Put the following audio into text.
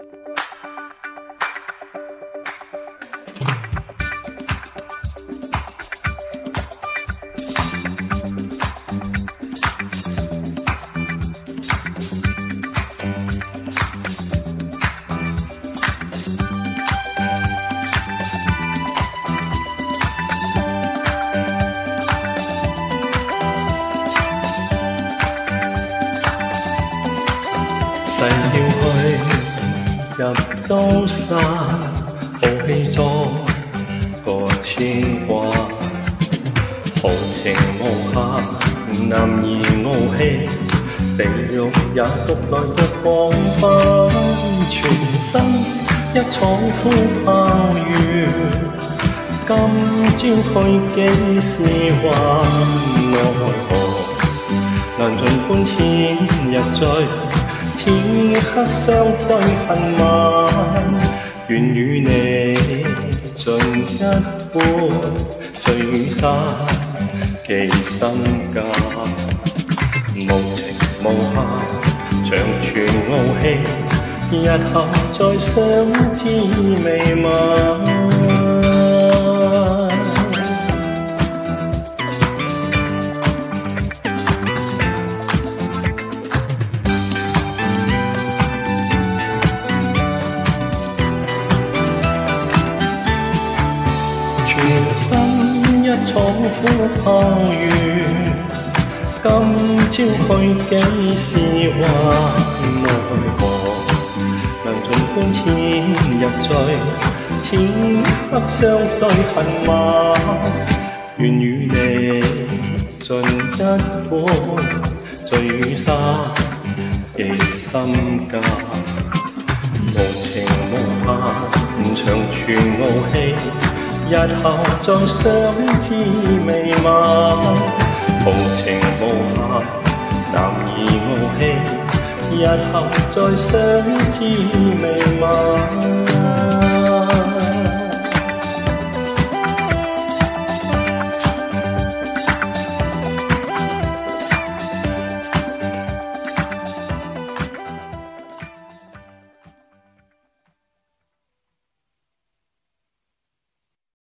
逝了去，入刀山，豪氣作個牽掛，豪情無限，男兒傲氣，地獄也獨來獨往返，全身一闖呼拋月，今朝去幾時還？奈何難盡半千日醉。天黑相對恨晚，願與你盡一杯醉與沙，寄身家。無情無限，長存傲氣，日後再相知未晚。闖呼拋月，今朝去幾時還？奈何能盡歡天日醉，天黑相對恨晚，願與你盡一杯醉與沙，寄心家。無情無限，長存傲氣。日後再相知未晚，豪情無限，男兒傲氣，日後再相知未晚。